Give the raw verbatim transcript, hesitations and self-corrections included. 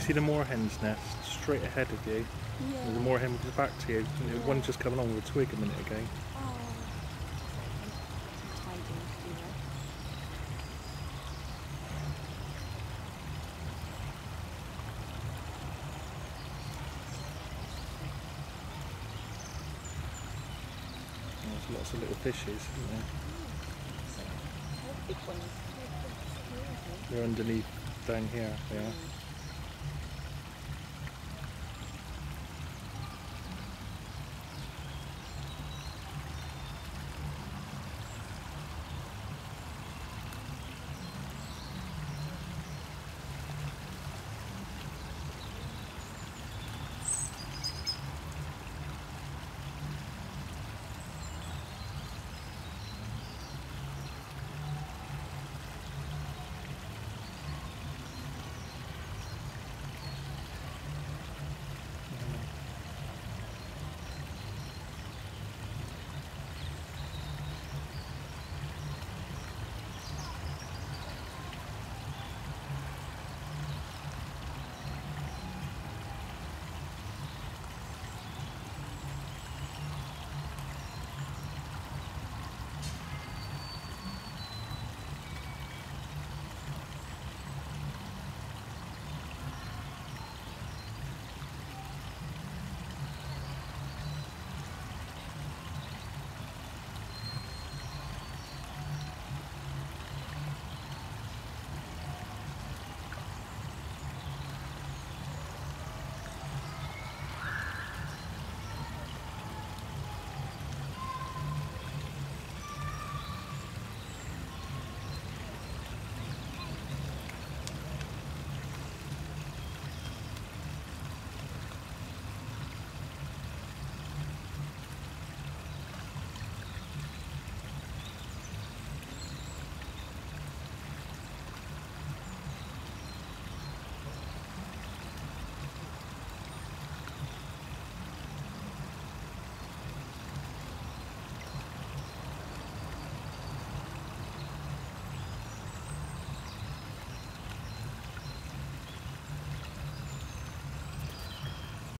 see the moorhen's nest straight ahead of you? Yeah. There's a moorhen with his back to you. Yeah. One just coming along with a twig a minute ago. Oh. Tidy, you know. There's lots of little fishes, isn't there? Big ones. They're underneath down here, they are.